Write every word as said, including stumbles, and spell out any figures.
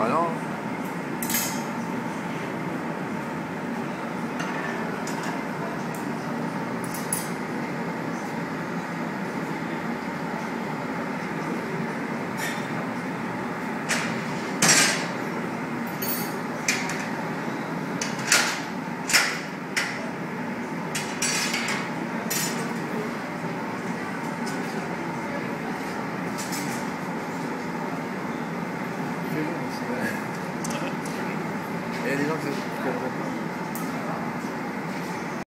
Bah non. Il y a des gens qui